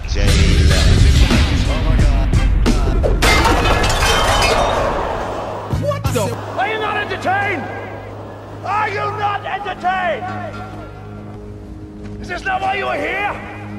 Jayla. What the? Are you not entertained? Are you not entertained? Is this not why you are here?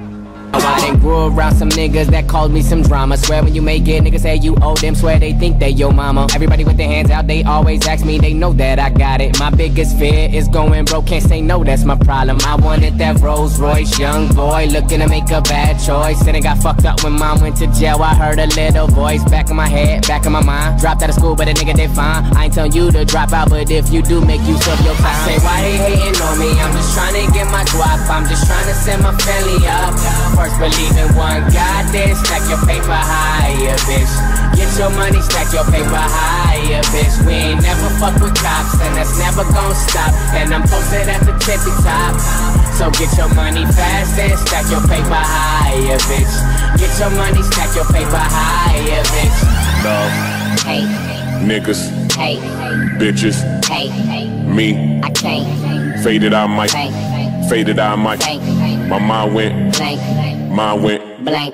I done grew around some niggas that called me some drama. Swear when you make it, niggas say you owe them. Swear they think they your mama. Everybody with their hands out, they always ask me, they know that I got it. My biggest fear is going broke, can't say no, that's my problem. I wanted that Rolls Royce, young boy looking to make a bad choice. And it got fucked up when mom went to jail. I heard a little voice back in my head, back in my mind. Dropped out of school, but a nigga did fine. I ain't telling you to drop out, but if you do, make use of your time. I say, why they hating on me? I'm just trying to get my guap. I'm just trying to send my family up. First believe in one God, then stack your paper higher, bitch. Get your money, stack your paper higher, bitch. We ain't never fuck with cops, and that's never gon' stop. And I'm posted at the tippy top. So get your money fast and stack your paper higher, bitch. Get your money, stack your paper higher, bitch. Love, Hey, niggas, hey, bitches, hey, me, I can't, faded I might, blank, faded I might. blank, My mind went, blank, mine went. blank.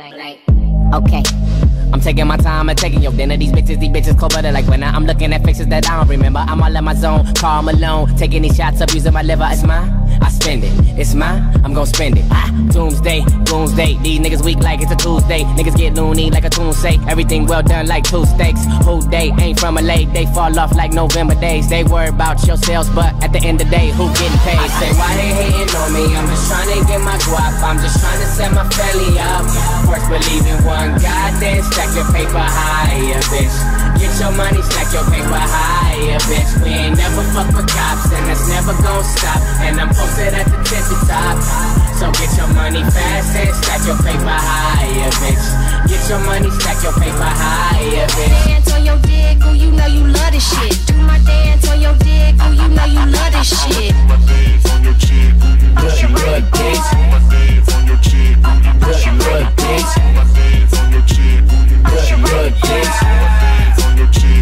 Okay. I'm taking my time and taking your dinner. These bitches cold blooded like when I'm looking at faces that I don't remember. I'm all in my zone, calm alone. Taking these shots up, using my liver. It's mine, I spend it. It's mine, I'm gon' spend it. Doomsday, doomsday. These niggas weak like it's a Tuesday. Niggas get loony like a tune say. Everything well done like two steaks. Who they ain't from LA, they fall off like November days. They worry about your sales, but at the end of the day, who getting paid? I say, why they hating on me? I'm just trying to get my guap. I'm just trying to set my family up. First believe in one God, then stack your paper higher, bitch. Get your money, stack your paper higher, bitch. We ain't never fuck with cops, and that's never gon' stop. And I'm posted at the tippy top. So get your money fast and stack your paper higher, bitch. Get your money, stack your paper higher, bitch. Dance on your dick, oh you know you love this shit. Do my dance on your dick, oh you know you love this shit. My dance on your chick, Good, good, bitch. my dance on your chick, Good, good, bitch. my dance on your chick, Good, good, bitch. dance on your chick.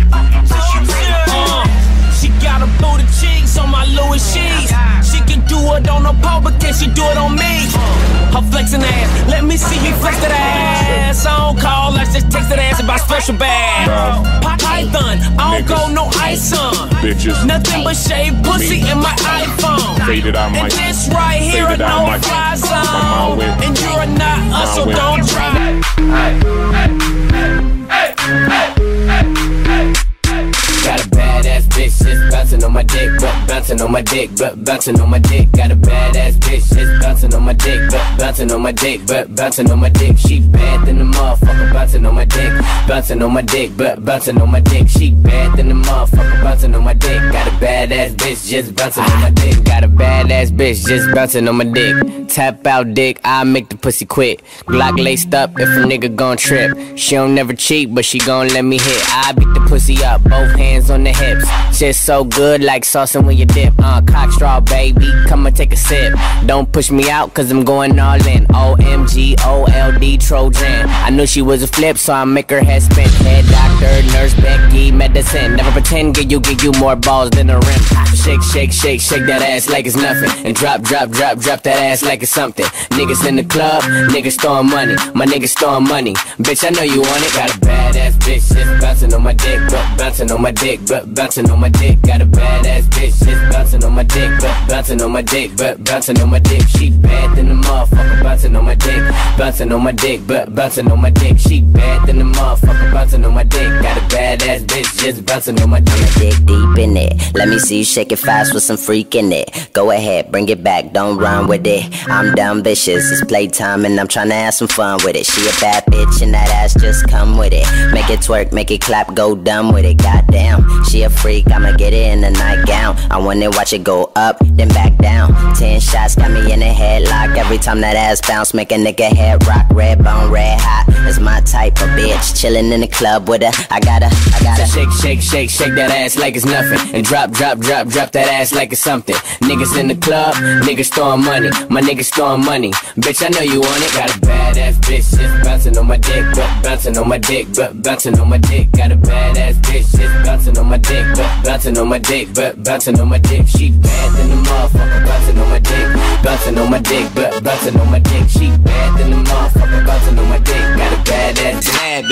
She got a booty cheeks on my Louis sheets. She can do it on her pole, but can she do it on me? Her flexing ass, let me see you flex that ass. I don't call, let's just text that ass about special bag. Python, I don't go no ice on. Bitches, Nothing but shaved pussy in my iPhone. faded I And might, this right here a Faded I no might. fly My zone. mind went. And you're not us, so went. don't try. Got a badass bitch just bouncing on my dick, but bouncing on my dick, but bouncing on my dick. Got a badass bitch just bouncing on my dick, but bouncing on my dick, but bouncing on my dick. She bad than the motherfucker, bouncing on my dick, bouncing on my dick, but bouncing on my dick. She bad than the motherfucker, bouncing on my dick. Got a badass bitch just bouncing on my dick. Got a badass bitch just bouncing on my dick. Tap out dick, I make the pussy quit. Glock laced up if a nigga gon' trip. She don't never cheat, but she gon' let me hit. I beat the pussy up, both hands on the hips. Shit so good like saucing when you dip. Cock straw, baby, come and take a sip. Don't push me out, cause I'm going all in. OMG, OLD, Trojan. I knew she was a flip, so I make her head spin. Head doctor, nurse, Becky, medicine. Never pretend, give you more balls than a rim. Shake, shake, shake, shake that ass like it's nothing. And drop, drop, drop, drop that ass like it's something. Niggas in the club, niggas throwing money. My niggas throwing money. Bitch, I know you want it. Got a badass bitch just bouncing on my dick, but bouncing on my dick, but bouncing on my dick. Got a badass bitch just bouncing on my dick, but bouncing on my dick, but bouncing on my dick. She bad than the motherfucker, bouncing on my dick, bouncing on my dick, but bouncing on my dick. She bad than the motherfucker, bouncing on my dick. Got a badass bitch just bouncing on my dick. I'ma dig deep in it. Let me see you shake it fast with some freak in it. Go ahead, bring it back, don't run with it. I'm dumb vicious, it's playtime and I'm tryna have some fun with it. She a bad bitch and that ass just come with it. Make it twerk, make it clap, go dumb with it. Goddamn, she a freak, I'ma get it in a nightgown. I wanna watch it go up, then back down. 10 shots got me in a headlock. Every time that ass bounce, make a nigga head rock. Red bone, red hot, it's my type of bitch. Chillin' in the club with her, I gotta shake, shake, shake, shake that ass like it's nothing. And drop, drop, drop, drop that ass like it's something. Niggas in the club, niggas throwing money. My niggas throwing money. Bitch, I know you want it. Got a badass bitch just bouncing on my dick, but bouncing on my dick, but bouncing on my dick. Got a badass bitch just bouncing on my dick, but bouncing on my dick, but bouncing on my dick. She bad than the motherfucker, bouncing on my dick, bouncing on my dick, but bouncing on my dick. She bad than the motherfucker, bouncing on my dick.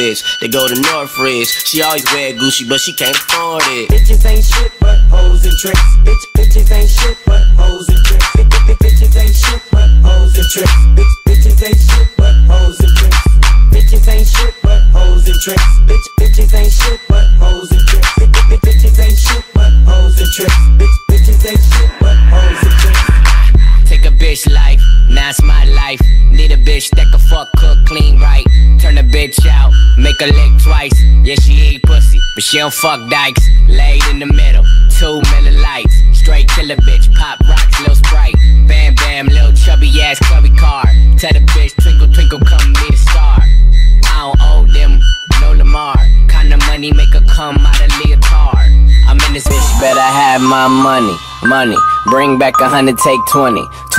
bitch. They go to Northridge. She always wear Gucci, but she can't afford it. Bitches ain't shit but hoes and tricks. Bitches ain't shit but hoes and tricks. Bitches ain't shit but hoes and tricks. Bitches ain't shit but hoes and tricks. Bitches ain't shit but hoes and tricks. Bitches ain't shit but hoes and tricks. Bitches ain't shit but hoes and tricks. Bitches ain't shit but hoes and tricks. Take a bitch life, now it's my life. Need a bitch that can fuck, cook, clean right. Turn a bitch out, make her lick twice. Yeah, she eat pussy, but she don't fuck dykes. Laid in the middle, 2 Miller Lights. Straight killer bitch, pop rocks, lil Sprite. Bam bam, lil chubby ass clubby car. Tell the bitch, twinkle twinkle, come meet a star. I don't owe them, no Lamar. Kinda money make her come out of leotard. I'm in this bitch, better have my money. Money, bring back 100, take 20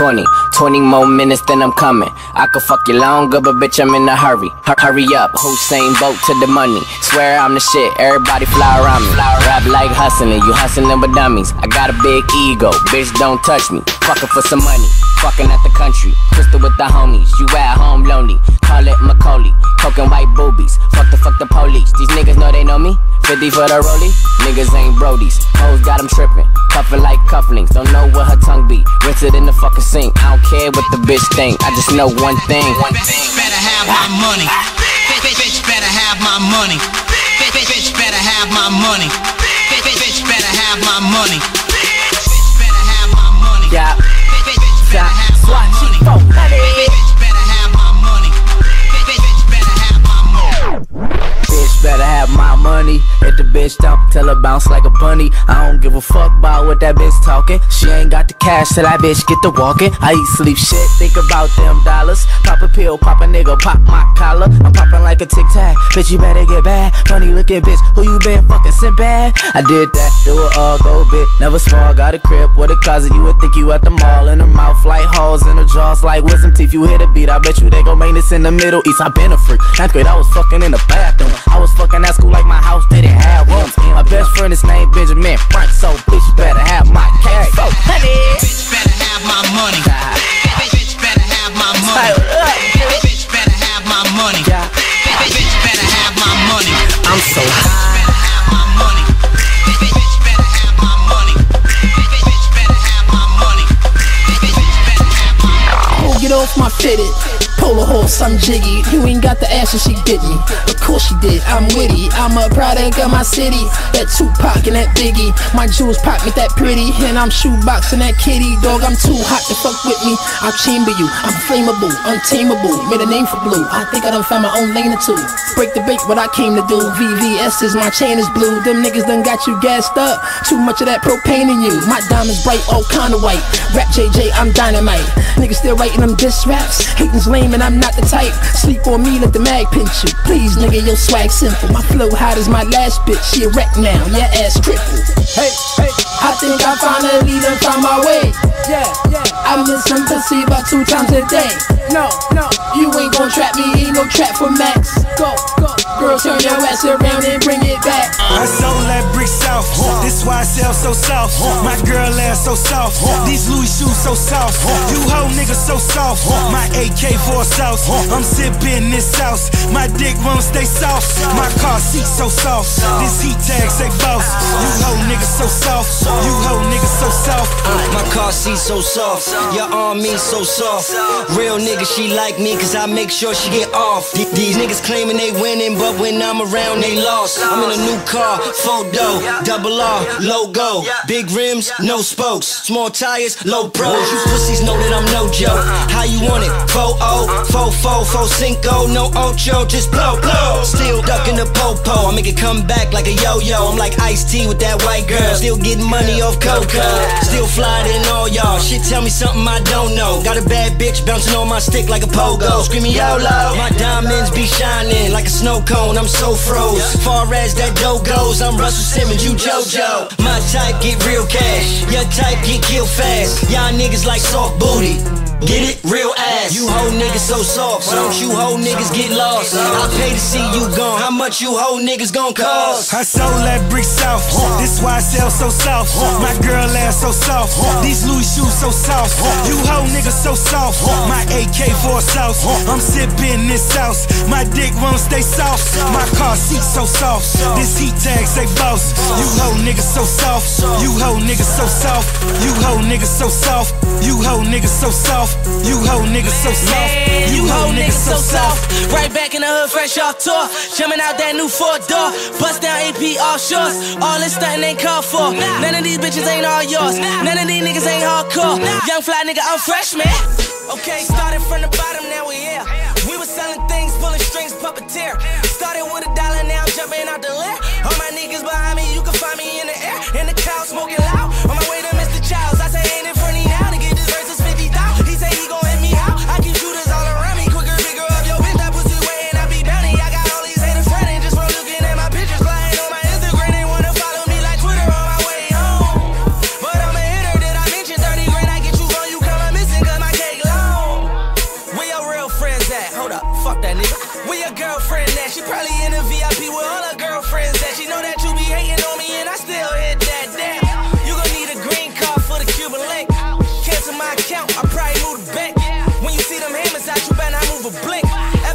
more minutes, then I'm coming. I could fuck you longer, but bitch, I'm in a hurry. Hurry up, Hussein Bolt to the money. Swear I'm the shit, everybody fly around me. Rap like hustling, you hustling with dummies. I got a big ego, bitch, don't touch me. Fucking for some money, fucking at the country. Crystal with the homies, you at home lonely. Call it Macaulay, coke and white boobies. Fuck the police, these niggas know they know me. 50 for the rollie, niggas ain't brodies. Hoes got them tripping, cuffin' like cufflinks. Don't know what her tongue be, rinse it in the fucking sink. I don't care what the bitch think, I just know one thing. Bitch better have my money. Bitch better have my money. Bitch better have my money. Bitch better have my money. Bitch better have my money. Yeah. Bitch better have my money. Bitch better have my money. Bitch better have my money. Bitch better have my money. If the bitch don't, tell her bounce like a bunny. I don't give a fuck about what that bitch talking. She ain't got the cash till that bitch get to walking. I eat, sleep, shit, think about them dollars. Pop a pill, pop a nigga, pop my collar. I'm popping like a tic tac. Bitch, you better get bad. Funny looking bitch, who you been fucking sin bad? I did that, do it all, go big. Never small, got a crib with a closet. You would think you at the mall. In her mouth like holes, in her jaws like wisdom teeth. You hit a beat, I bet you they gon' make this in the Middle East. I been a freak. 9th grade, I was fucking in the bathroom. I was fucking at school like my house didn't have rooms. My best friend is named Benjamin Frank, so bitch better have my cash. So, honey, bitch better have my money. Bitch better have my money. Bitch better have my money. Bitch better have my money. I'm so high. Bitch better have my money. Bitch better have my money. Bitch better have my money. Bitch better have my money. Oh, get off my fitted. Polar horse, I'm jiggy. You ain't got the ass and she bit me. Of course she did, I'm witty. I'm a product of my city. That Tupac and that Biggie. My jewels pop me that pretty. And I'm shoeboxing that kitty. Dog, I'm too hot to fuck with me. I'll chamber you, I'm flammable, untamable. Made a name for blue, I think I done found my own lane or two. Break the bank, what I came to do. VVS is my chain is blue. Them niggas done got you gassed up. Too much of that propane in you. My diamonds bright, all kinda white. Rap JJ, I'm dynamite. Niggas still writing them diss raps. Hating's lame and I'm not the type. Sleep on me, let the mag pinch you. Please, nigga, your swag simple. My flow hot as my last bitch. She a wreck now, yeah, ass crippled. Hey, hey, I think I finally done found my way. Yeah, yeah. I miss some pussy about 2 times a day. No, no, you ain't gon' trap me, ain't no trap for Max. Go, go, girl, turn your ass around and bring it back. I sold that brick south, this why I sell so soft. My girl ass so soft, these Louis shoes so soft. You hoe niggas so soft, my AK for a sauce. I'm sipping this sauce, my dick won't stay soft. My car seat so soft, this heat tag say boss. You hoe niggas so soft, you hoe niggas so soft. My car seat so soft, your arm me so soft. Real nigga, she like me cause I make sure she get off. These niggas claiming they winning, but when I'm around they lost. I'm in a new car, photo, double R, logo. Big rims, no spokes, small tires, low pros. You pussies know that I'm no joke. How you want it? 4-0, 4-4, 4-5, no ocho, just blow, blow. Still ducking the po-po, I make it come back like a yo-yo. I'm like Ice-T with that white girl, still getting money off Coco. Still flyer than all y'all, shit tell me something I don't know. Got a bad bitch bouncing on my stick like a pogo, screaming YOLO. My diamonds be shining like a snow cone, I'm so froze. Far as that dough goes, I'm Russell Simmons, you JoJo. My type get real cash, your type get killed fast. Y'all niggas like soft booty. Get it? Real ass. You hoe niggas so soft. Why don't you hoe niggas get lost? I pay to see you gone. How much you hoe niggas gon' cost? I sold that brick south. This why I sell so soft. My girl ass so soft. These Louis shoes so soft. You hoe niggas so soft. My AK for a sauce. I'm sipping this sauce. My dick won't stay soft. My car seat so soft. This heat tag say boss. You hoe niggas so soft. You hoe niggas so soft. You hoe niggas so soft. You hoe niggas so soft. You hoe niggas so soft. You hoe niggas so soft. Right back in the hood, fresh off tour. Jumping out that new 4-door. Bust down AP offshores. All this stunting ain't called for. None of these bitches ain't all yours. None of these niggas ain't hardcore. Young fly nigga, I'm fresh, man. Okay, started from the bottom, now we here. We was selling things, pulling strings, puppeteer. Started with $1, now I'm jumping out the lair. All my niggas behind me, you can find me in the air. In the crowd, smoking loud. On my way to Mr. Childs, I say ain't in front of you now. To get this verse is 50,000. He say he gon' hit me out. I keep shooters all around me. Quicker, bigger up your bitch, that pussy way and I be bounty. I got all these haters frontin' just from looking at my pictures. Flying on my Instagram, they wanna follow me like Twitter on my way home. But I'm a hitter, did I mention 30 grand? I get you on, you come, I'm missing cause my cake long. Where your real friends at? Hold up, fuck that nigga. Where your girlfriend at? She probably in the VIP with all her girlfriends at. She know that you be hating on me and I still hit that damn. You gon' need a green card for the Cuban link. Cancel my account, I probably move the bank. When you see them hammers out, you better not move a blink.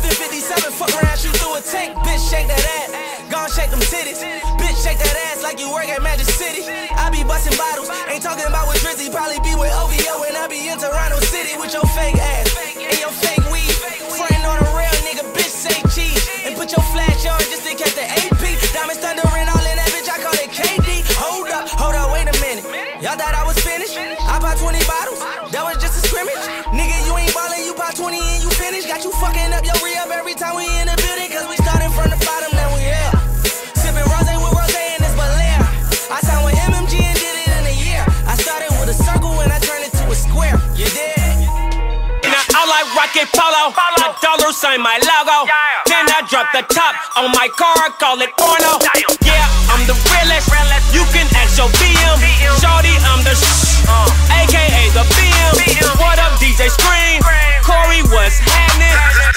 F57, fuck around, shoot through a tank. Bitch, shake that ass, gon' shake them titties. Bitch, shake that ass like you work at Magic City. I be busting bottles, ain't talking about with Drizzy. Probably be with OVO and I be in Toronto City with your fake ass and your fake weed. Frontin' on a real nigga, bitch, say cheese. And put your flash on just to catch the AP. Diamonds thundering all in that bitch, I call it KD. Hold up, wait a minute. Y'all thought I was finished? I bought 20 bottles, that was just a scrimmage. Nigga, you ain't ballin', you bought 20 and you finished. Got you fucking up your re-up every time we in the building. Cause we started from the bottom, now we here. Sippin' rosé with rosé and it's Belaire. I signed with MMG and did it in a year. I started with a circle and I turned it to a square. You dig? Now I like rocket polo. The dollar sign my logo. Then I drop the top on my car, call it porno. Yeah, I'm the realest. You can ask your BM. Shorty, I'm the AKA the BM. What up, DJ Scream? Corey, what's happening?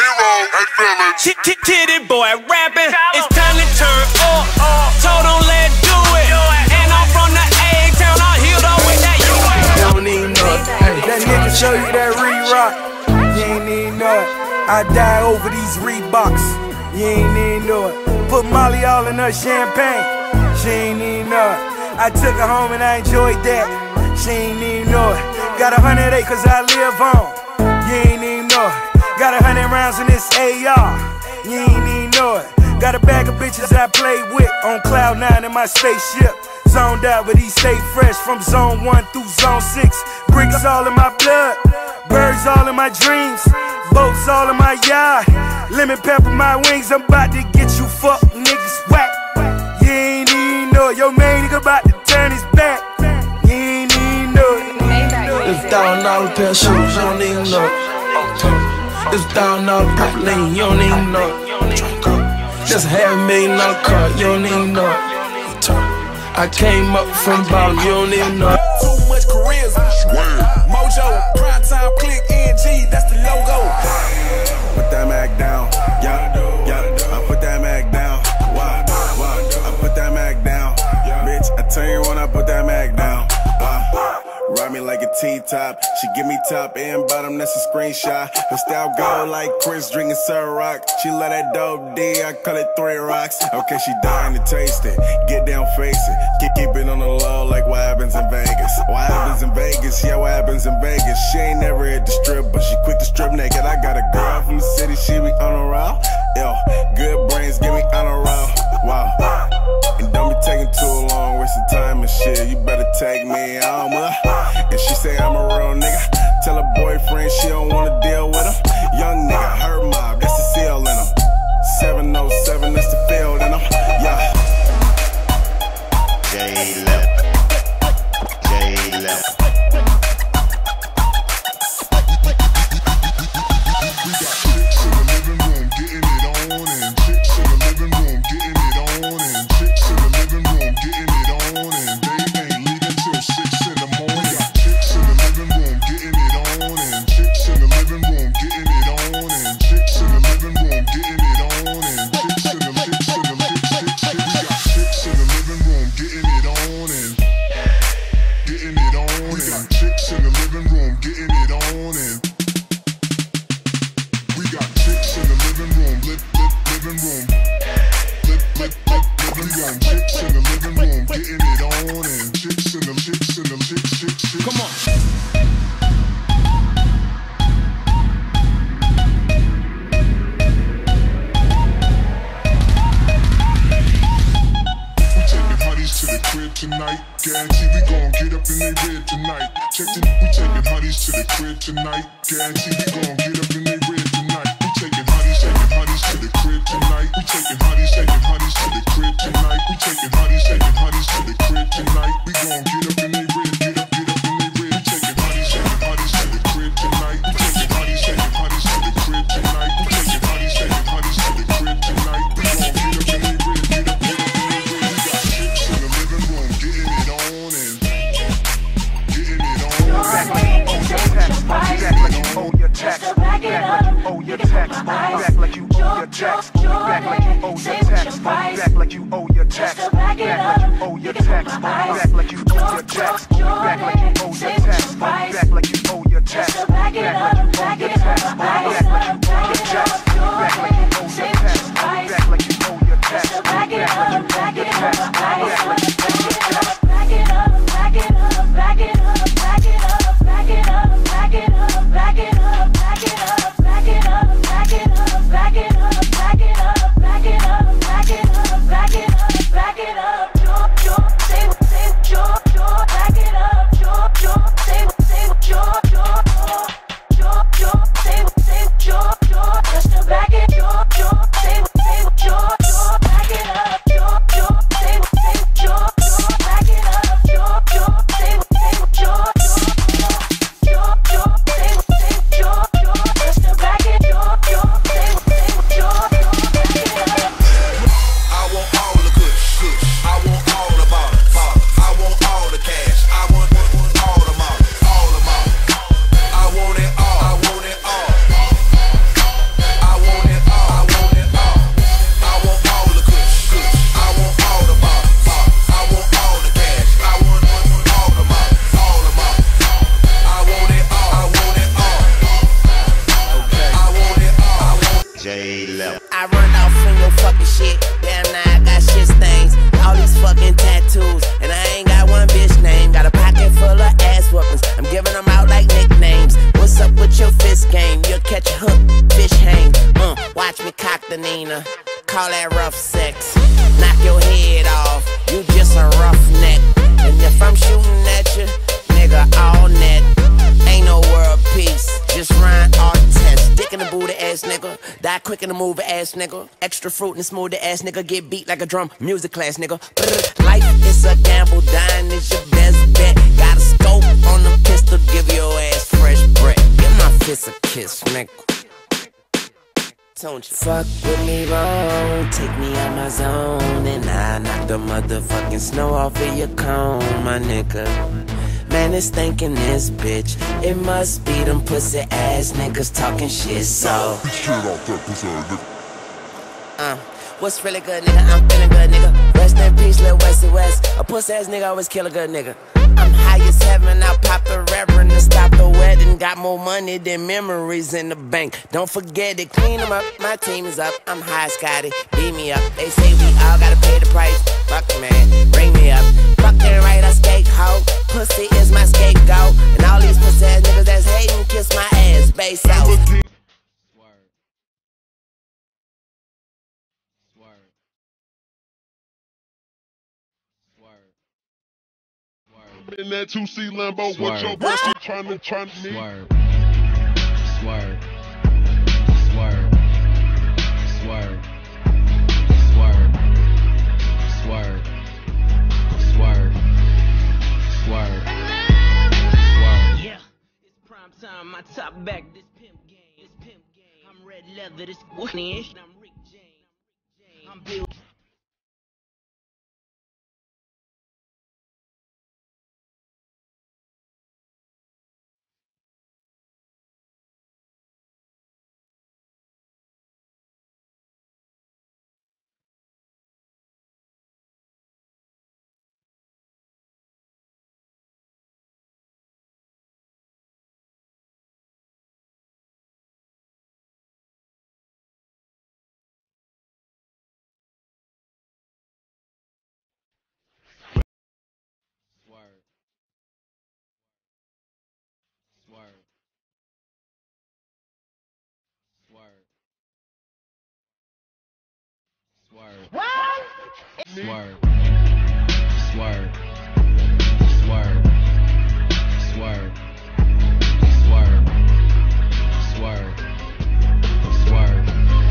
Titty boy rapping. It's time to turn up. Told him let's do it. And I'm from the A-town. I healed up with that. You don't need nothing. That nigga show you that re-rock. You ain't need nothing. I die over these Reeboks. You ain't need nothing. Put Molly all in her champagne. She ain't need nothing. I took her home and I enjoyed that. She ain't need nothing. Got 100 acres I live on. You ain't need nothing. Got 100 rounds in this AR. You ain't need nothing. Got a bag of bitches I play with on cloud 9 in my spaceship. Zoned out, but he stay fresh from zone 1 through zone 6. Bricks all in my blood, birds all in my dreams, boats all in my yard. Lemon pepper my wings, I'm about to get you fuck niggas whack. You ain't even know it. Your main nigga about to turn his back. You ain't even know it. It's $1,000 pair of shoes, you don't even know it. It's $1,000 pack lean, you don't even know it. Just $500,000 car, you don't even know it. I came up from bottom, you don't even know it. Too much charisma. Mojo, prime time, click NG, that's the logo. Put that Mac down, yeah. I put that Mac down, wow. I put that Mac down, bitch. I tell you when I put that Mac down, wow. Ride me like a T-top. She give me top and bottom, that's a screenshot. Her style go like Chris drinking Ciroc. She love that dope D, I call it 3 rocks. Okay, she dying to taste it. Get down, face it. Keep it on the low like what happens in Vegas. What happens in Vegas? Yeah, what happens in Vegas? She ain't never hit the strip, but she quick to strip naked. I got a girl from the city, she be on a roll. Yo, good brains, give me on a roll. Wow. And don't be taking too long, wasting time and shit. You better take me on, and she say I'm a real nigga. Tell her boyfriend she don't wanna deal with him. Young nigga, her mob, that's the seal in him. 707, that's the field in him. Yeah. J-Lep. We got chicks in the living room getting tonight. Guarantee we gon' get up in they red tonight. Check the we taking hotties to the crib tonight. Guarantee we gon' get up in they red tonight. We taking hotties to the crib tonight. We taking hotties to the crib tonight. We taking hotties to the crib tonight. We gon' get up in they red, get up in they red. We taking hotties to the crib tonight. We taking hotties to the crib tonight. We taking hotties to the crib tonight. We gon' get up in they red, get up in they red. We got chicks in the living room getting it on and getting it on. Back like you owe your tax. Back like you owe your tax. Back like you owe your tax. Back like you owe your tax. Back like you owe your tax. Back like you owe your tax. Back like you owe your tax. Back like you owe your tax. Back like you owe your tax. Back like you owe your tax. Back like you owe your tax. Back like you owe your tax. Back like you owe your tax. Back like you owe your tax. Back like you owe your tax. Back like you owe your tax. Back it up, back it up, back it up, back it up, back it up, back it up, back it up, back it up, back it up, back it up, back it up, back it up, back it up, back it up, back it up, back it up. Say back it up. Say just to back it. Say back it up. I run off from your fucking shit. Damn, now I got shit stains. All these fucking tattoos, and I ain't got one bitch name. Got a pocket full of ass whoopings. I'm giving them out like nicknames. What's up with your fist game? You'll catch a hook, fish hang. Watch me cock the Nina. Call that rough sex. Knock your head off. You just a roughneck. And if I'm shooting at you, nigga, all net. Ain't no world peace. Just rhyme all test. Dick in the booty ass nigga. Die quick in the movie ass nigga. Extra fruit and smooth the ass nigga. Get beat like a drum. Music class nigga. Life is a gamble. Dying is your best bet. Got a scope on the pistol. Give your ass fresh breath. Give my fist a kiss, nigga. Don't you fuck with me wrong. Take me out my zone. And I knock the motherfucking snow off of your cone, my nigga. Man, it's thinking this bitch. It must be them pussy ass niggas talking shit, so what's really good, nigga? I'm feeling good, nigga. Rest in peace, Lil Westy West. A pussy ass nigga always kill a good nigga. I'm high as heaven, I pop the reverend to stop the wedding. Got more money than memories in the bank. Don't forget it, clean them up, my team is up. I'm high, Scotty, beat me up. They say we all gotta pay the price. Fuck man, bring me up. Fucking right, I skate hoe. Pussy is my scapegoat. And all these pussy ass niggas that's hating, kiss my ass, bass out. In that 2C Lambo, what your best you trying to me? Swerve. Yeah, it's prime time, my top back, this pimp game. I'm red leather, this Whitney, I'm Rick James. I'm Bill. Swerve. Swerve. Swerve. Swerve. Swerve. Swerve.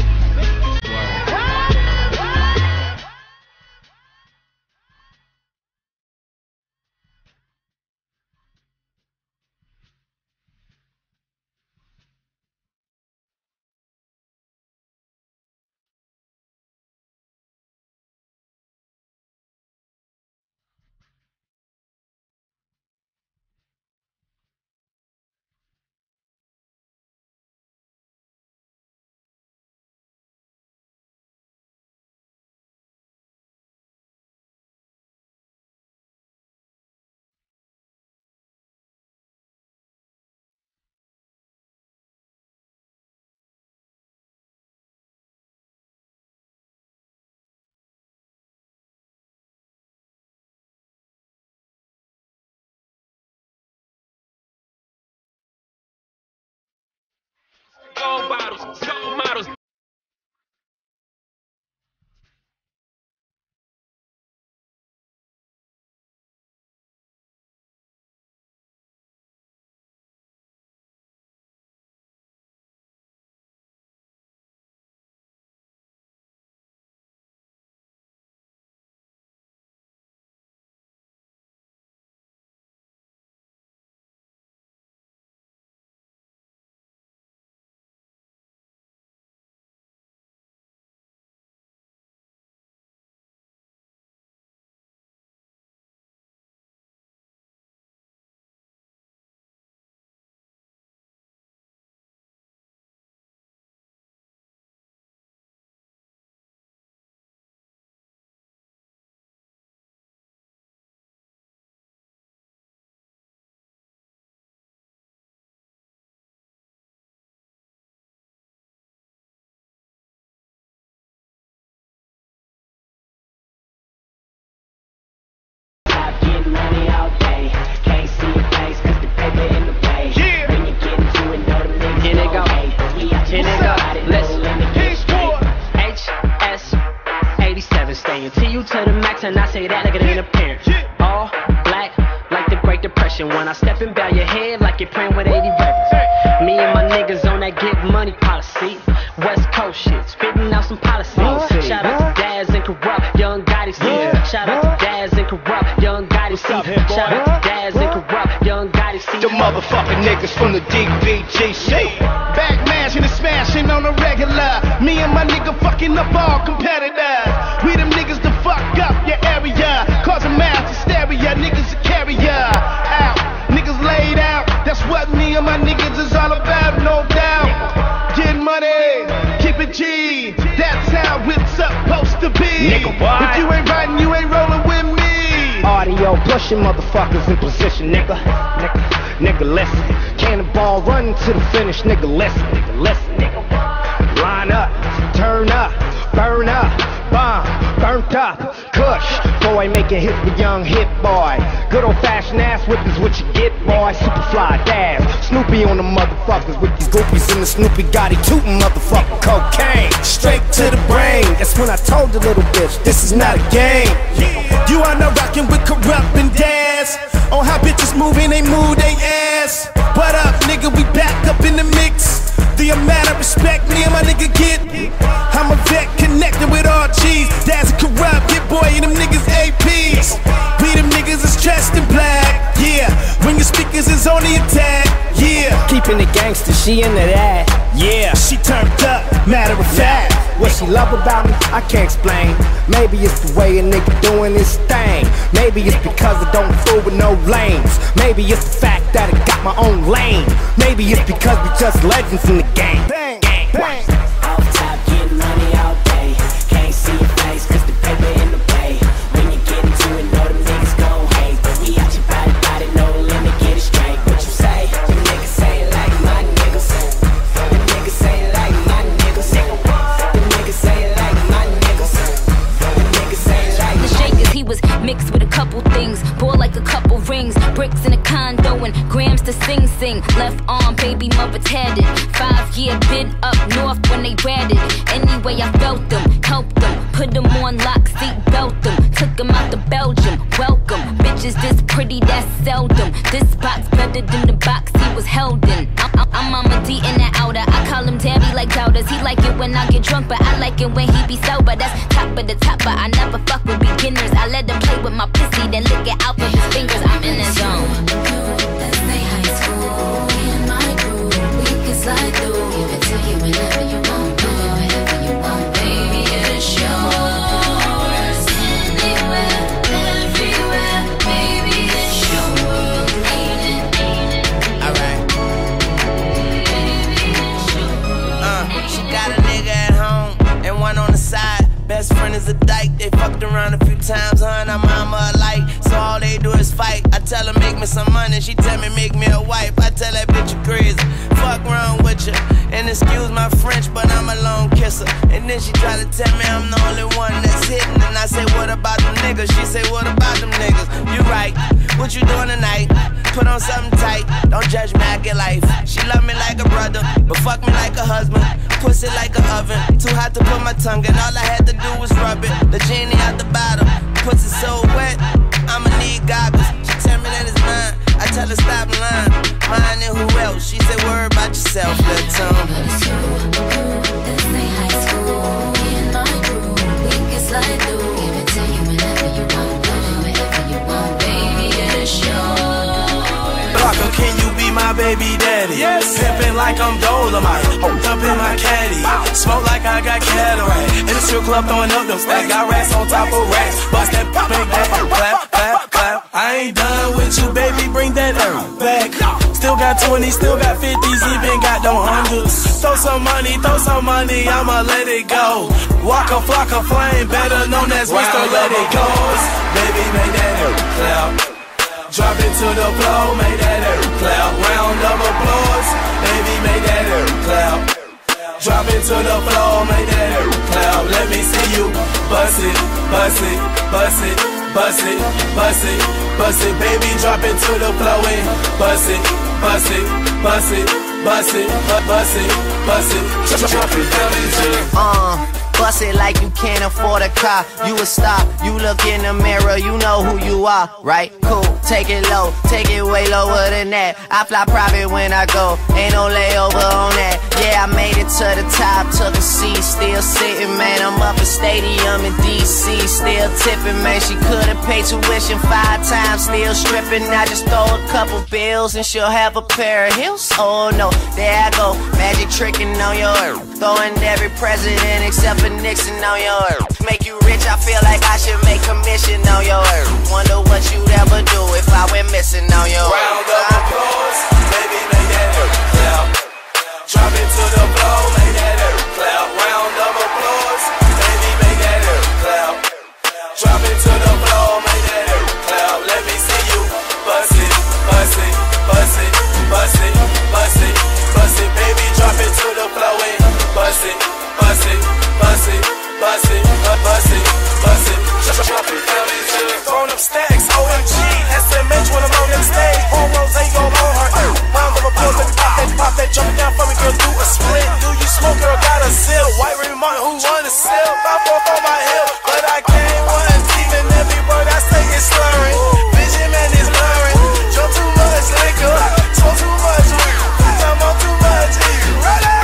Gold bottles, gold models. To the max, and I say that like it ain't apparent. All black, like the Great Depression. When I step and bow your head, like you're praying with 80 records. Me and my niggas on that get money policy. West Coast shit, spitting out some policy. Shout out to Daz and Corrupt, Young Gotti C. Shout out to Daz and Corrupt, Young Gotti C. Shout out to Daz and Corrupt, Young Gotti C. The motherfucking niggas from the DBGC. Back mashing and smashing on the regular. Me and my nigga fucking up all competitors. We them niggas to fuck up your area. Causing mass hysteria, niggas a carrier. Out, niggas laid out. That's what me and my niggas is all about, no doubt. Get money, keep it G. That's how it's supposed to be. Nigga, what? If you ain't riding, you ain't rolling with me. Audio pushing motherfuckers in position, nigga. Nigga, listen. Cannonball running to the finish, nigga, listen. Nigga. Line up, turn up, burn up, bomb, burnt up, Kush. Boy making hits with young hit boy. Good old fashioned ass whippings what you get, boy. Superfly Daz, Snoopy on the motherfuckers with these goofies in the Snoopy Gotti tootin' motherfucking cocaine. Straight to the brain. That's when I told the little bitch this is not a game. You are not rocking with Corrupt and Daz. On how bitches moving, they move they ass. What up, nigga? We back up in the mix. The amount of respect me and my nigga get. I'm a vet connected with RGs. Daz and Corrupt, get boy and them niggas APs. We them niggas is dressed in black. Yeah, when your speakers is on the attack. Yeah, keeping the gangster, she into that. Yeah, she turned up, matter of fact. What she love about me, I can't explain. Maybe it's the way a nigga doing his thing. Maybe it's because I don't fool with no lames. Maybe it's the fact that I got my own lane. Maybe it's because we just legends in the game. Bang, bang. Off top, getting money all day. Can't see your face, cause the paper in the way. When you get into it, know them niggas gon' hate. But we out your body, no limit, get it straight. What you say? Them niggas say it like my niggas. Them niggas say it like my niggas. Them niggas say it like my niggas. Them niggas say it like my niggas. The Shakers, he was mixed with a couple things. Bought like a couple rings. Bricks in a condo and grams to sing. Left arm, baby mother tatted. 5-year been up north when they ratted. Anyway, I felt them, helped them, put them on lock, seat belt them. Took them out to Belgium, welcome. Bitches this pretty, that's drunk, but I like it when he be sober. That's top of the top, but I never fuck with beginners. I let him play with my pussy, then lick it out with his fingers. I'm in the zone. Let's say high school, we in my groove. We can slide through, give it to you whenever you want, do it whenever you want, baby. It's yours, anywhere, everywhere, baby. It's your world, ain't it? Alright. She got a nigga at home and one on the side. Best friend is a dyke. They fucked around a few times, her and her mama alike. So all they do is fight. I tell her make me some money, she tell me make me a wife. I tell that bitch you crazy, fuck wrong with you. And excuse my French, but I'm a lone kisser. And then she try to tell me I'm the only one that's hitting. And I say what about them niggas? She say what about them niggas? You right, what you doing tonight? Put on something tight, don't judge me, I get life. She love me like a brother, but fuck me like a husband. Pussy like an oven, too hot to put my tongue in. All I had to do was rub it, the genie out the bottle. Pussy so wet, I'ma need goggles. She tell me that it's mine, I tell her stop lying. Mine and who else? She say worry about yourself, little Tom. Let's say high school, we in my groove. We can slide through, give it to you whenever you want, do it whenever you want, baby. It's yours. Blocker, can you be my baby daddy? Yes. Pimpin' like I'm Dolomite, up in my caddy. Smoke like I got cataract. In the strip club throwing up them stacks. Got racks on top of racks. Bust that pop, make that clap, clap, clap. I ain't done with you, baby, bring that back. Still got 20s, still got 50s, even got them hundreds. Throw some money, I'ma let it go. Walk a flock of flame, better known as Mr. Let It Go. Baby, make that clap. Drop it to the floor, make that clap. Round of applause, baby, make that clap. Drop it to the floor, make that clap. Let me see you bust it, bust it, bust it, bust it, bust it, bust it. Baby, drop it to the floor and bust it, bust it, bust it, bust it, bust it, bust it. Drop it down into bust it like you can't afford a car. You a star, you look in the mirror, you know who you are, right? Cool, take it low, take it way lower than that. I fly private when I go, ain't no layover on that. Yeah, I made it to the top, took a seat, still sitting, man. I'm up a stadium in DC, still tipping, man. She could've paid tuition 5 times, still stripping. I just throw a couple bills and she'll have a pair of heels. Oh no, there I go, magic tricking on your earth, throwing every president except for Nixon on your earth. Make you rich, I feel like I should make commission on your earth. Wonder what you'd ever do if I went missing on your earth. Round of applause, baby, make that clap. Drop it to the floor, make that clap. Round of applause, baby, make that clap. Drop it to the floor, make that clap. Let me see you bust it, bust it, bust it, bust it, bust it, bust it. Baby, drop it to the floor and bust it, bust it, bust it, bust it, bust it, bust it. Drop it down into the throwing up stacks. OMG, SMH when I'm on that stage. On Rose, ain't gon' on her. Round of applause, let me pop that, jump it down for me, girl. Do a split. Do you smoke, girl? Got a sip. White Ribbon Martin, who won the sip? 5-4 on my hip, but I can't one. Even every word I say is slurring. Vision man is blurring. Drunk too much liquor, talk too much. I'm on too much. Right out.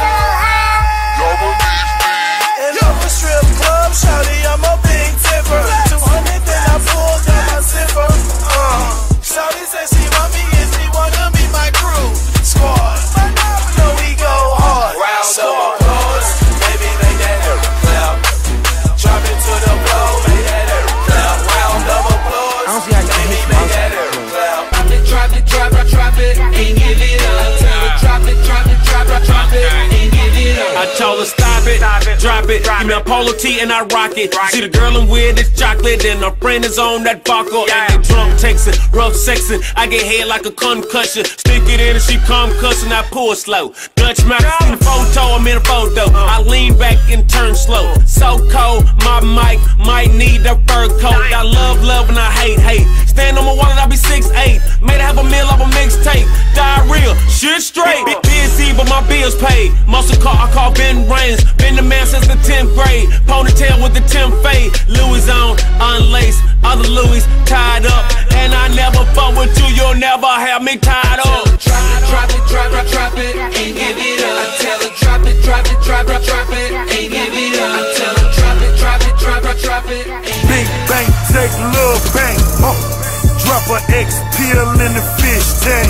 Strip club, shawty, I'm a big tipper. 200, then I pull down my zipper. Shawty said she want me and she wanna be my crew. Squad, know we go hard. Round of applause, baby, make that clap. Drop it to the floor, make that clap. Round of applause, baby, make that clap. Drop it, drop it, drop it, and give it up. Drop it, drop it, drop it, drop it, and give it up. I told her stop it, drop it. Give me a polo tee and I rock it. See the girl I'm with is chocolate and her friend is on that vodka. And get drunk texting, rough sexing. I get head like a concussion. Stick it in and she come cussing. I pull slow. Dutch mouth in the photo, I'm in a photo. I lean back and turn slow. So cold, my mic might need a fur coat. I love and I hate. Stand on my wallet, I be 6'8". Made her have a meal off a mixtape. Diarrhea, shit straight. Busy, but my bills paid. Muscle car, I call Ben Rains. Been the man since the 10th grade. Ponytail with the 10th fade. Louis on, unlaced, other Louis tied up. And I never fuck with you, you'll never have me tied up. Drop it, drop it, drop it, and give it up. I tell her drop it, drop it, drop it, drop it, and give it up. I tell her drop it, drop it, drop it, drop it. Big bank, take little bank. Drop a X pill in the fish tank.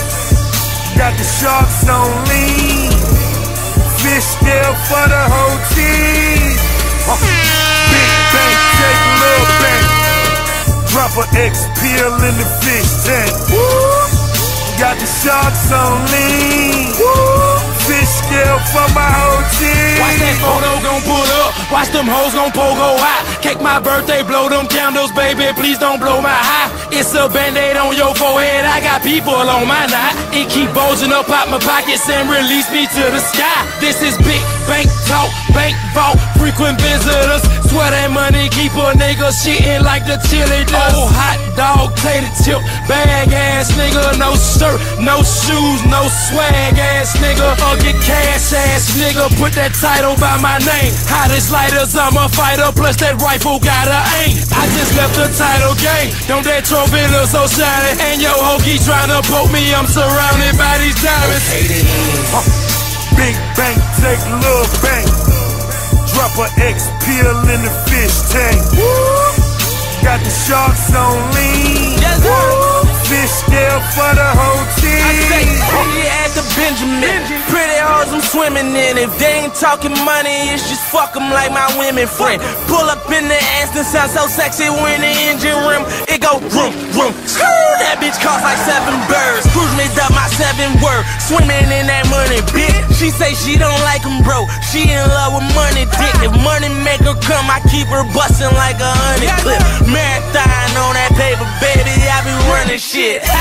Got the sharks on lean. Fish scale for the whole team. Big bank, take little bank. Drop a X pill in the fish tank. Got the sharks on lean. Fish scale for my whole team. Watch that photo gon' put up. Watch them hoes gon' pogo high. Cake my birthday, blow them candles, baby. Please don't blow my high. It's a band-aid on your forehead. I got people on my knot. It keep bulging up out my pockets and release me to the sky. This is big bank talk, bank vault, frequent visitors. Swear that money keep a nigga shitting like the chili does. Oh, hot dog, tater chip, bag ass nigga. No shirt, no shoes, no swag ass nigga. Get cash ass nigga, put that title by my name. Hottest lighters, I'm a fighter, plus that rifle got a aim. I just left the title game, don't that trophy look so shiny? And yo ho keep trying to poke me, I'm surrounded by these diamonds. Big bank, take little bank. Drop a X pill in the fish tank. Got the sharks on lean. Fish scale for the whole team. I say, at the Benjamin. Pretty hoes I'm swimming in. If they ain't talking money, it's just fuck them like my women friend. Pull up in the Aston, sound so sexy when the engine rim. It go vroom, vroom. That bitch cost like 7 birds. Cruise me up my 7 word. Swimming in that money, bitch. She say she don't like them broke. She in love with money, dick. If money make her come, I keep her bustin' like a honey clip. Marathon on that paper, baby. I be running shit.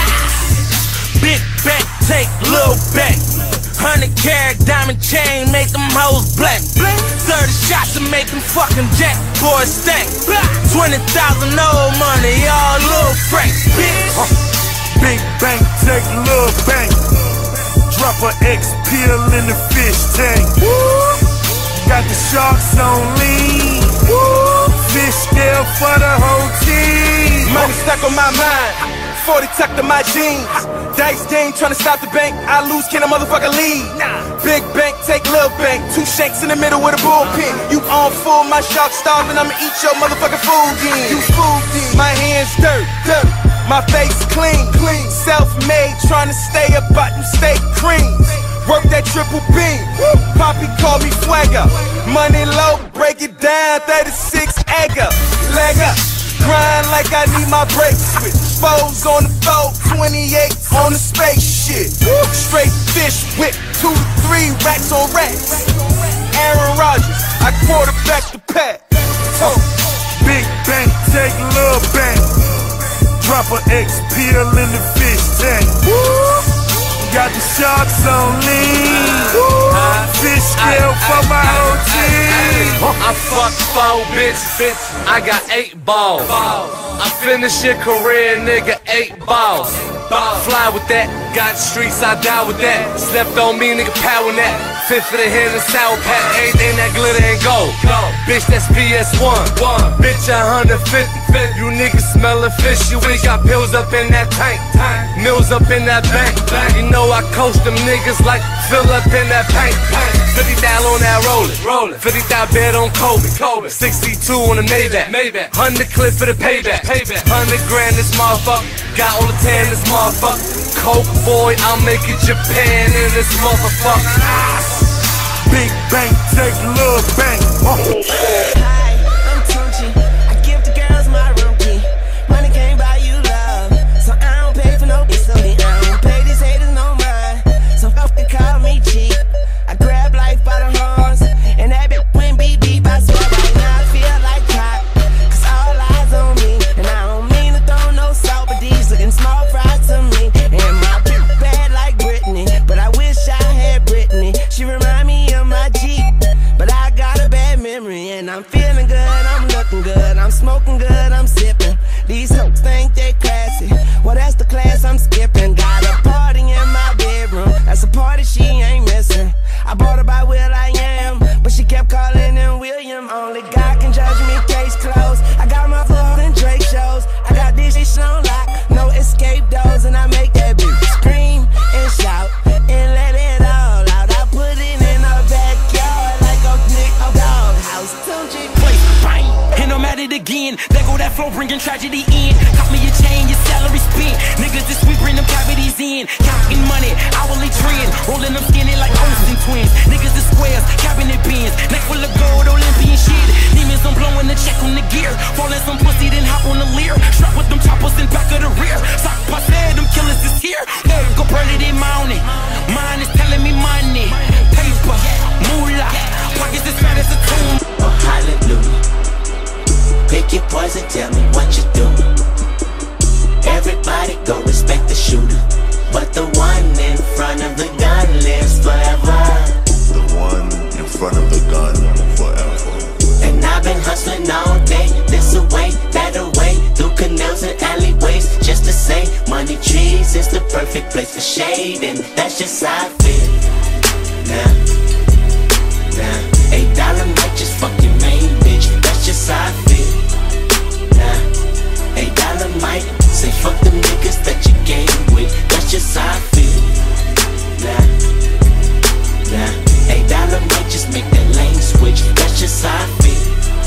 Big bank, take little bank. 100 carat diamond chain, make them hoes black. 30 shots to make them fucking jack for a stack. 20,000 old money, all little frank, bitch. Big bank, take little bank. Drop a X pill in the fish tank. Got the sharks on lean. Fish scale for the whole team. Money stuck on my mind. 40 tucked in my jeans. Dice game tryna stop the bank. I lose, can a motherfucker lead? Big bank, take little bank. 2 shanks in the middle with a bullpen. You on full, my shark starving. I'ma eat your motherfucking food then. You food then. My hands dirt, dirt. My face clean, clean. Self-made, tryna stay up out them steak creams. Work that triple beam. Poppy call me Fuego. Money low, break it down. 36 acre. Leg up. Grind like I need my brake switch. Foes on the boat, 28 on the spaceship. Straight fish whip, 2 to 3 racks on racks. Aaron Rodgers, I quarterback the pack. Big bank, take little bank. Drop a X pill in the fish tank. Got the sharks on lean. Fish scale for my whole team. I fucked 4 bitches, I got 8 balls. I finished your career, nigga, 8 balls. Fly with that, got streets, I die with that. Slept on me, nigga, power that. Fit for the hand and sour pack, everything that glitter and gold. Bitch, that's PS1. Bitch, 150. You niggas smelling fishy. We got pills up in that tank. Mills up in that bank. You know I coach them niggas like fill up in that paint. 50,000 on that rollin'. 50,000 bed on Kobe. 62 on the Maybach. 100 clip for the payback. 100 grand this motherfucker. Got all the tan this motherfucker. Coke boy, I'll make it Japan in this motherfucker. Big bank, take little bank. Hi, I'm Tunchi. I give the girls my room key. Money can't buy you love, so I don't pay for no bitch. I don't pay these haters no mind, so fuck they call me cheap. I grab life by the horns, and that bitch went beep beep. I swear right now I feel like pop, 'cause all eyes on me. And I don't mean to throw no salt, but these looking small fries to me. And my bitch bad like Britney, but I wish I had Britney. She remind me of my Jeep, but I got a bad memory. And I'm feeling good, I'm looking good, I'm smoking good, I'm sipping. These hoes think they classy, well that's the class I'm skipping. Got a party in my bedroom, that's a party she ain't missing. I bought her by Will I Am, but she kept calling and it again. There go that flow bringing tragedy in. Cop me a chain, your salary spent. Niggas this week bring them cavities in. Counting money, hourly trend. Rolling them skinny like Olsen twins. Niggas the squares, cabinet bins. Neck full of gold, Olympian shit. Demons, I'm blowing the check on the gear. Falling some pussy, then hop on the leer. Strap with them choppers in back of the rear. Sock passe, them killers is here. Whoa, go burn it in mountain. Mine is telling me money. Paper, moolah. Pockets as fat as a tomb. Oh, hallelujah. Pick your poison, tell me what you do. Everybody go respect the shooter, but the one in front of the gun lives forever. The one in front of the gun forever. And I've been hustling all day, this away, that away, through canals and alleyways, just to say money trees is the perfect place for shade, and that's just how I feel. Nah, $8 might just fuck your main bitch, that's just how I feel. Nah, $8 might say fuck them niggas that you game with, that's just how I feel. Nah, $8 might just make that lane switch, that's just how I feel.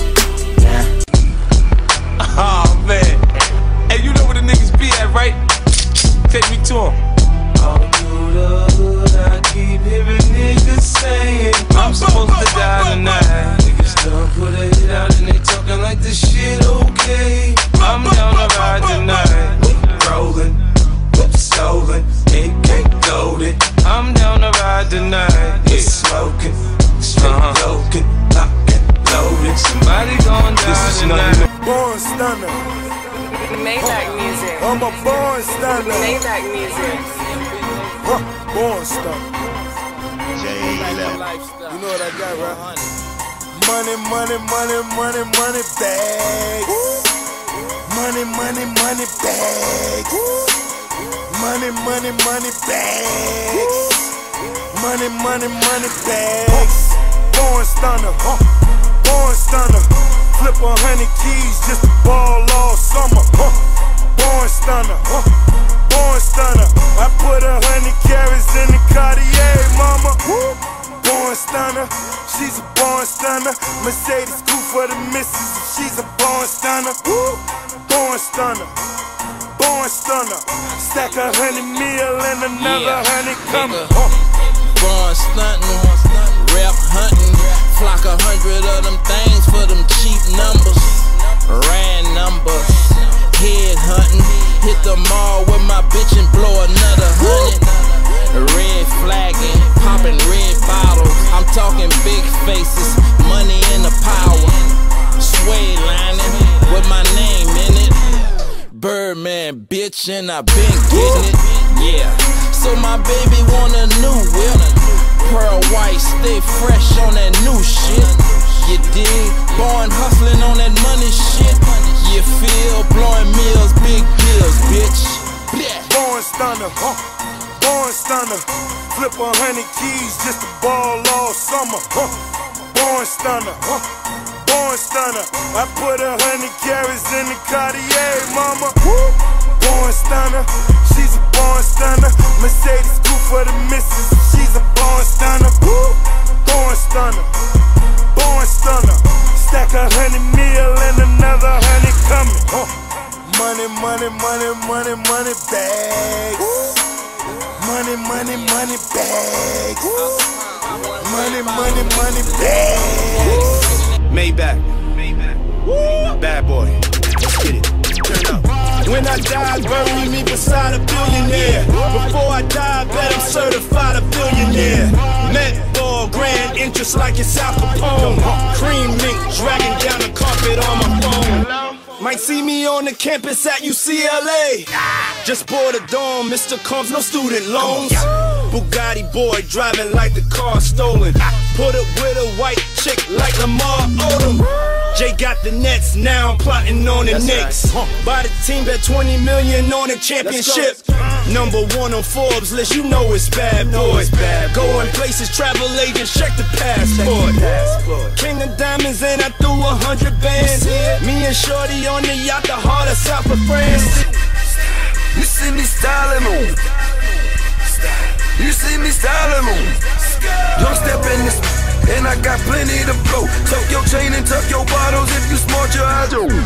Oh man, hey, you know where the niggas be at, right? Take me to them. All through the hood, I keep hearing niggas saying I'm supposed to die tonight. Niggas done put a hit out and they talking like this shit okay. I'm down to ride tonight. Rolling, whips stolen, AK loaded. I'm down to ride tonight. Yeah, smoking, straight joking, locking, loaded. Somebody gon' die tonight. Born stunner. Maybach music. I'm a born stunner. Maybach music. Born stunner. You know what I got, right? Money, money, money, money, money bags. Money, money, money bags. Money, money, money bags. Money, money, money bags. Born stunner. Born stunner. Flip 100 keys just to ball all summer. Born stunner. Born stunner. I put 100 carats in the Cartier, mama. Born stunner. She's a born stunner. Mercedes coupe for the missus. She's a born stunner. Born stunner. Born stunner. Stack 100 mil and another 100 coming. Born stunting, rap hunting, flock 100 of them things for them cheap numbers. Ran numbers, head hunting, hit the mall with my bitch and blow another 100. Red flagging, popping red bottles. I'm talking big faces, money in the power. Suede lining with my name in it. Birdman, bitch, and I been getting it. Yeah. So my baby want a new whip. Pearl white, stay fresh on that new shit. You dig? Born hustling on that money shit. You feel? Blowing meals, big bills, bitch. Born stunner, born stunner. Flip 100 keys just to ball all summer. Born stunner, born stunner. I put 100 carats in the Cartier, mama. Born stunner. She's a born stunner. Mercedes coupe for the missus. She's a born stunner. Born stunner. Born stunner. Stack 100 mil and another 100 coming. Money, money, money, money, money bags. Money, money, money bags. Money, money, money bags. Maybach. Bad boy. Let's get it. Turn up. When I die, bury me beside a billionaire. Before I die, bet I'm certified a billionaire. Met ball, grand interest like it's Al Capone. Cream mink, dragging down the carpet on my phone. Might see me on the campus at UCLA. Just bought a dorm, Mr. Combs, no student loans. Bugatti boy, driving like the car stolen. Put up with a white chick like Lamar Odom. Jay got the Nets, now I'm plotting on the Knicks. Buy the team, bet 20 million on the championship. Number 1 on Forbes list, you know it's bad boy. Going places, travel agents, check the passport. King of diamonds and I threw 100 bands. Me and Shorty on the yacht, the heart of South of France. You see me styling on. You see me styling on. Don't step in this. And I got plenty to blow. Tuck your chain and tuck your bottles. If you smart, your eyes.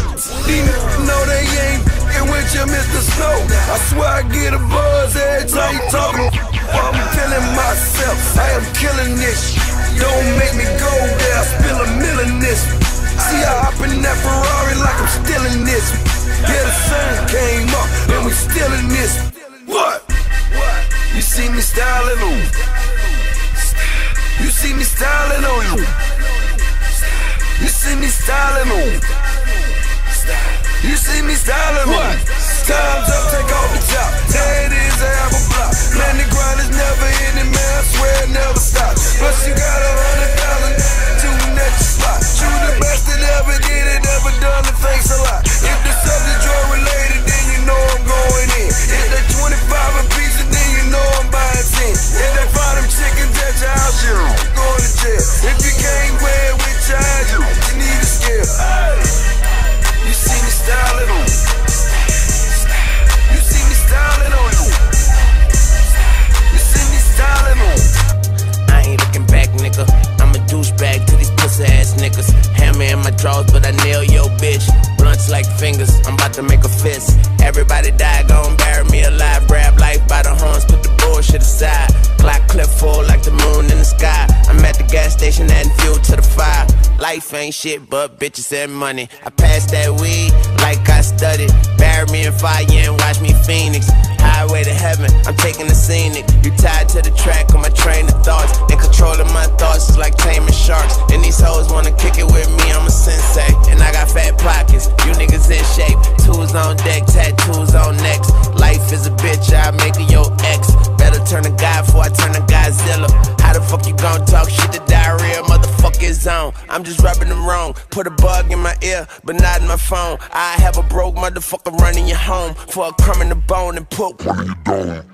this one. Yeah, the sun came up, and we still in this one. What? You see me styling on you. You see me styling on you. You see me styling on you. You see me styling on you. Time's up, take off the top. There it is, I have a block. Man, the grind is never ending, man. I swear it never stops. Plus you got 100,000 to the next spot. You the best that ever did it, ever done it. Thanks a lot. If the subject drug related, then you know I'm going in. If they 25 a piece, then you know I'm buying 10. If they find them chickens at your house, you going to jail. If you can't wear it with your eyes, you need a scale. You see me styling on you. You see me styling on you. You see me styling on you. I ain't looking back, nigga. I'm a douchebag to these pussy ass niggas. Hammer in my drawers, but I nail your bitch. Blunts like fingers, I'm about to make a fist. Everybody die, gon' bury me alive. Grab life by the horns, put the bullshit aside. Clock clip full like the moon in the sky. I'm at the gas station adding fuel to the fire. Life ain't shit but bitches and money. I pass that weed like I studied. Bury me in fire and watch me phoenix. Highway to heaven, I'm taking the scenic. You tied to the track on my train of thoughts. And controlling my thoughts is like taming sharks. And these hoes wanna kick it with me, I'm a sensei. And I got fat pockets, you niggas in shape. Tools on deck, tattoos on necks. Life is a bitch, I'll make her your ex. Better turn to God before I turn to Godzilla. How the fuck you gon' talk shit to diarrhea? Motherfucker is on, I'm just rubbing them wrong. Put a bug in my ear, but not in my phone. I have a broke motherfucker running your home for a crumb in the bone and put one in your dome.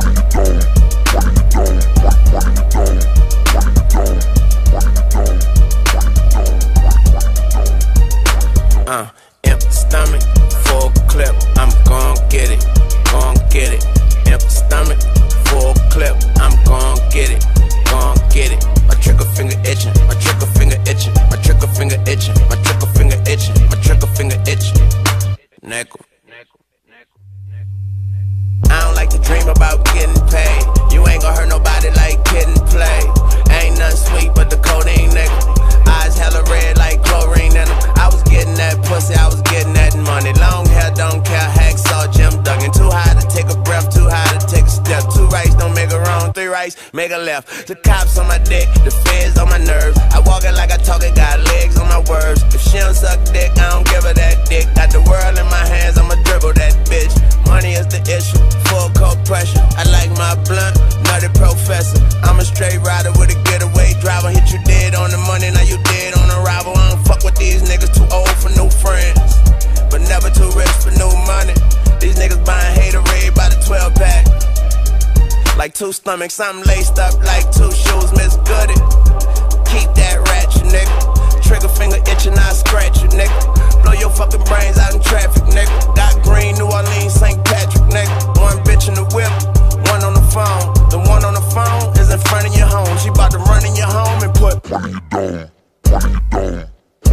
Empty stomach, full clip, I'm gon' get it, gon' get it. Empty stomach, full clip, I'm gon' get it, gon' get it. My trigger finger itching, my trigger finger itching, my trigger finger itching, my trigger finger itching, my trigger finger itching. Nickel. I don't like to dream about getting paid. You ain't gon' hurt nobody like Kid and Play. Ain't nothing sweet but the codeine, nigga. Eyes hella red like chlorine in them. I was getting that pussy, I was getting that money. Long hair, don't care, hacksaw, Jim Duggan. Too high to take a breath, too high to take a step. 2 rights don't make a wrong, 3 rights make a left. The cops on my dick, the feds on my nerves. I walk it like I talk it, got legs on my words. If she don't suck dick, I don't give her that dick. Got the world in my hands, I'ma dribble that bitch. Money is the issue, full cold pressure. I like my blunt, nutty professor. I'm a straight rider with a getaway driver. Hit you dead on the money, now you dead on arrival. I don't fuck with these niggas, too old for new friends, but never too rich for new money. These niggas buying Haterade by the 12 pack. Like 2 stomachs, I'm laced up like 2 shoes, Miss Goody. Keep that ratchet, nigga. Trigger finger itching, I scratch you, nigga. Blow your fucking brains out in traffic, nigga. Got green, New Orleans, St. Patrick, nigga. 1 bitch in the whip, 1 on the phone. The one on the phone is in front of your home. She about to run in your home and put one in your dome.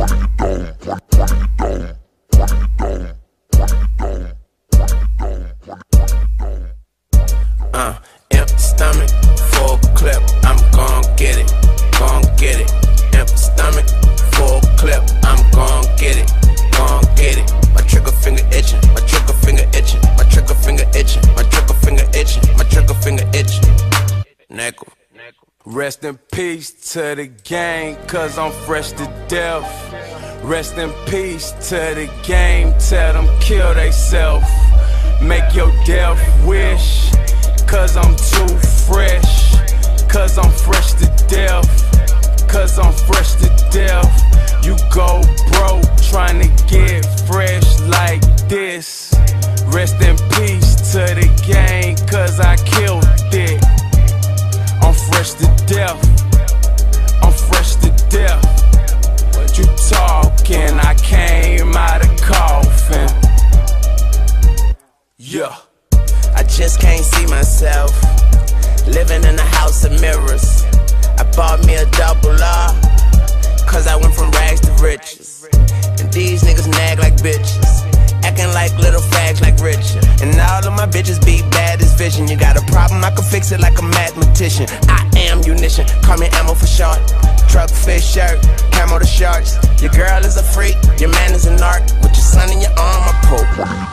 Empty stomach, full clip, I'm gon' get it, gon' get it. Empty stomach, full clip, I'm gon' get it, gon' get it. My trigger finger itching, my trigger finger itching, my trigger finger itching, my trigger finger itching, my trigger finger itching. Nickel. Rest in peace to the gang, cause I'm fresh to death. Rest in peace to the game, tell them kill theyself. Make your death wish, cause I'm too fresh. Cause I'm fresh to death, cause I'm fresh to death. You go broke trying to get fresh like this. Rest in peace to the gang, cause I killed it. I'm fresh to death, I'm fresh to death. What you talking? I came out of coffin. Yeah. I just can't see myself living in a house of mirrors. I bought me a double R, cause I went from rags to riches. And these niggas nag like bitches, acting like little fags like Richard. And all of my bitches be bad as vision. You got a problem, I can fix it like a mathematician. I ammunition. Call me ammo for short. Truck fish shirt, camo the sharks. Your girl is a freak, your man is an art. With your son in your arm, I pull.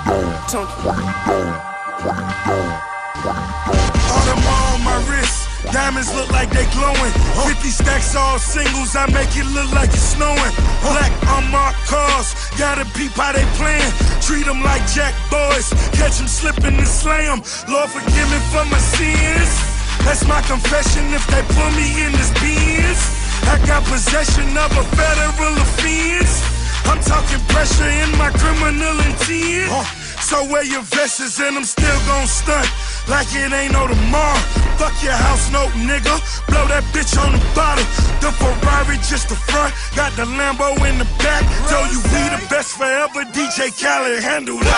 Audemars on my wrist, diamonds look like they glowing. 50 stacks all singles, I make it look like it's snowing. Black unmarked cars, gotta peep how they playin'. Treat them like jack boys, catch them slipping and slay them. Lord forgive me for my sins. That's my confession if they put me in this Benz. I got possession of a federal offense. I'm talking pressure in my criminal intent. So wear your vests and I'm still gon' stunt like it ain't no tomorrow. Fuck your house note, nigga. Blow that bitch on the bottom. The Ferrari just the front, got the Lambo in the back. Tell you we the best forever. DJ Khaled handle that.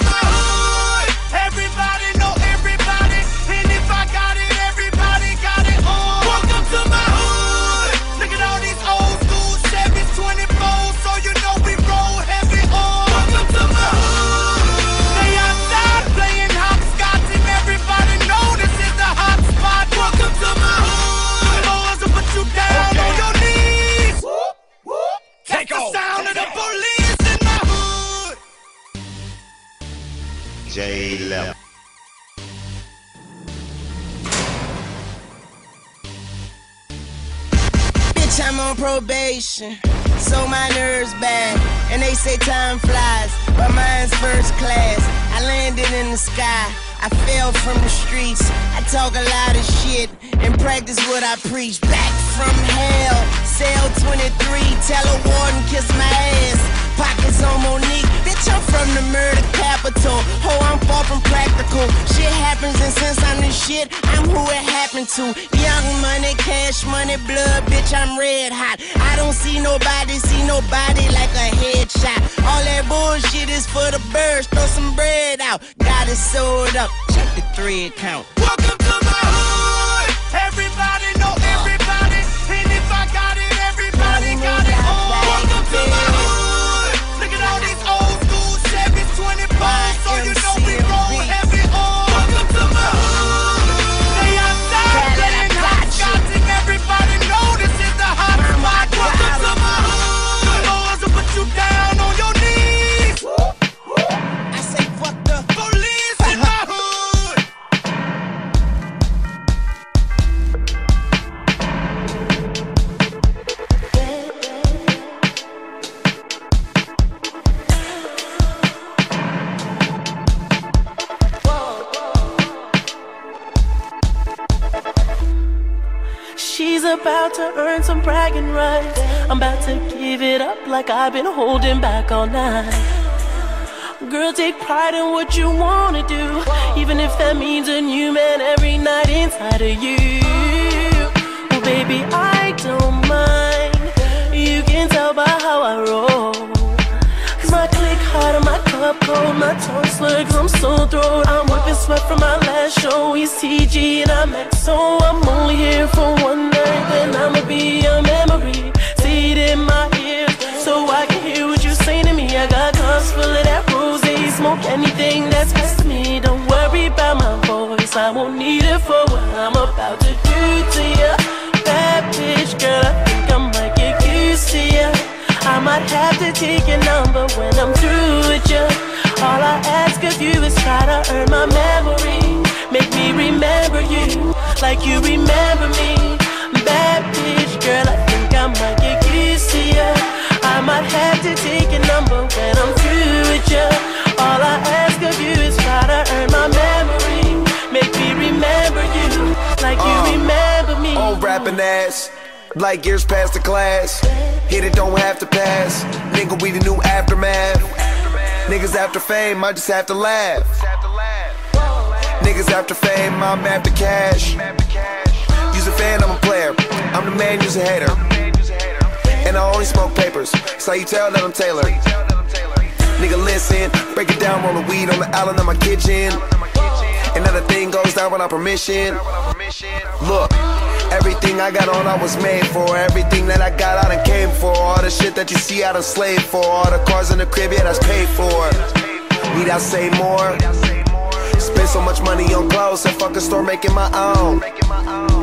Everybody know everybody, and if I got it, everybody got it. Welcome to my hood. Look at all these old school Chevys 24, so you know we roll heavy. Welcome to my hood. They outside playing hopscotch, and everybody know this is the hot spot. Welcome to my hood. Boys will put you down on your knees. Take the sound of the police in my hood. J-Level. Bitch, I'm on probation, so my nerves bad. And they say time flies, but mine's first class. I landed in the sky, I fell from the streets. I talk a lot of shit and practice what I preach. Back from hell, cell 23, tell a warden kiss my ass. Pockets on Monique, bitch, I'm from the murder capital. Ho, I'm far from practical. Shit happens, and since I'm the shit, I'm who it happened to. Young money, cash money, blood, bitch, I'm red hot. I don't see nobody like a headshot. All that bullshit is for the birds, throw some bread out. Got it sold up, check the thread count. Welcome to my hood. Everybody know everybody, and if I got it, everybody got it. Welcome to my hood. Look at all these old school Chevys 24, so you know we roll heavy. Welcome to my hood. They outside playing hopscotch, and everybody know this is the hot spot. Welcome to my hood. The boys will put you down on your knees. I say fuck the police in my hood. She's about to earn some bragging rights. I'm about to give it up like I've been holding back all night. Girl, take pride in what you wanna do, even if that means a new man every night inside of you. Well, baby, I don't mind. You can tell by how I roll. Cause my click hard and my cup cold, my tongue slur cause I'm so throat. I'm whipping sweat from my last show. He's TG and I'm XO. I'm only here for one night, then I'ma be a memory. See it in my ears, so I can hear what you say to me. I got cups full of that rose, smoke anything that's best to me. Don't worry about my voice, I won't need it for what I'm about to do to you. Bad bitch, girl, I think I might get used to you. I might have to take your number when I'm through with you. All I ask of you is try to earn my memory. Make me remember you like you remember me. Bad bitch, girl, I think I might get used to you. I might have to take your number when I'm through with you. All I ask of you is try to earn my memory. Make me remember you like you remember me. Old rapping ass, like years past the class. Hit it, don't have to pass. Nigga, we the new aftermath. Niggas after fame, I just have to laugh. Niggas after fame, I'm after cash. You's a fan, I'm a player. I'm the man, you's a hater. And I only smoke papers, so you tell that I'm tailored. Nigga, listen, break it down, roll the weed on the island of my kitchen. And now the thing goes down without permission. Look, everything I got on I was made for. Everything that I got I done came for. All the shit that you see I done slaved for. All the cars in the crib, yeah, that's paid for. Need I say more? Spend so much money on clothes, I fucking store making my own.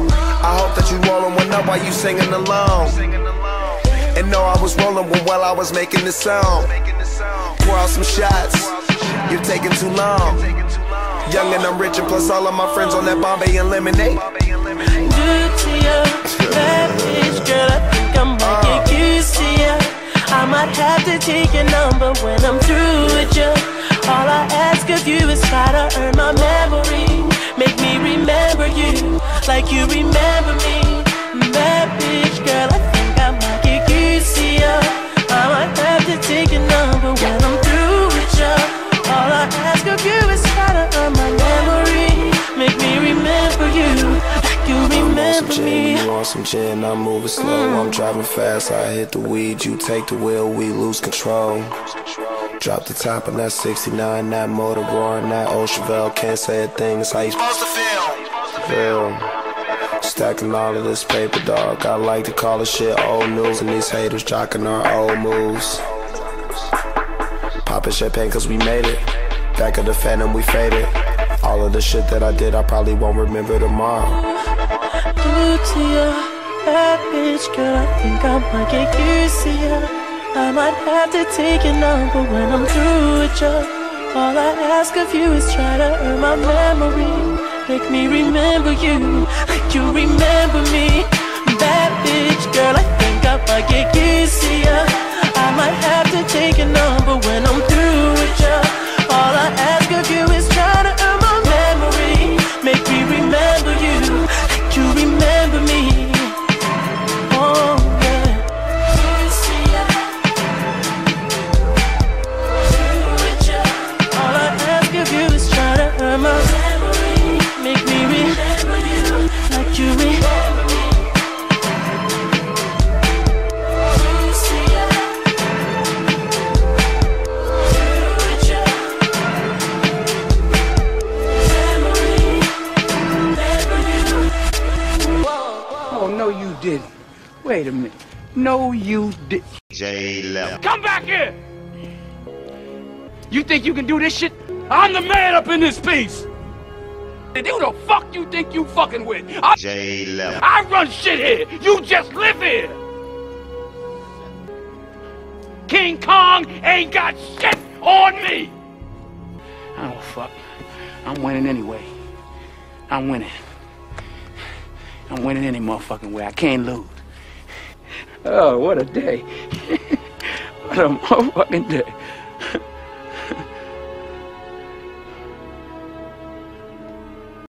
I hope that you rollin' one up while you singing along. And know I was rolling one while I was making this song. Pour out some shots, you're taking too long. Young and I'm rich and plus all of my friends on that Bombay and lemonade. Good to you, bad bitch, girl, I think I might get used to you. I might have to take your number when I'm through with you. All I ask of you is try to earn my memory. Make me remember you like you remember me. Bad bitch, girl, I think I might get used to you. I might have to take your number when I'm through with you. All I ask of you is try to earn my memory. Make me remember you like you remember me. You want some gin, I'm moving slow. I'm driving fast, I hit the weed. You take the wheel, we lose control. Drop the top on that 69, that motor roaring, that old Chevelle. Can't say a thing, it's how you supposed to feel. Stacking all of this paper, dog. I like to call this shit old news, and these haters jocking our old moves. Popping champagne cause we made it. Back of the Phantom, we faded. All of the shit that I did, I probably won't remember tomorrow. Good to you, bad bitch, girl, I think I might get used to you. I might have to take your number when I'm through with you. All I ask of you is try to earn my memory. Make me remember you like you remember me. Bad bitch, girl, I think I might get used to you. I might have to take your number when I'm through with you. All I ask of you is try to earn my memory. Make me remember you like you remember me. Oh yeah. All I ask of you is try to earn my memory. Make me remember you like you remember me. Oh, no, you didn't. Wait a minute. No, you didn't. J-Level. Come back here! You think you can do this shit? I'm the man up in this piece! Who the fuck you think you fucking with? J-Level. I run shit here! You just live here! King Kong ain't got shit on me! I don't fuck. I'm winning anyway. I'm winning. I'm winning any motherfucking way. I can't lose. Oh, what a day. What a motherfucking day.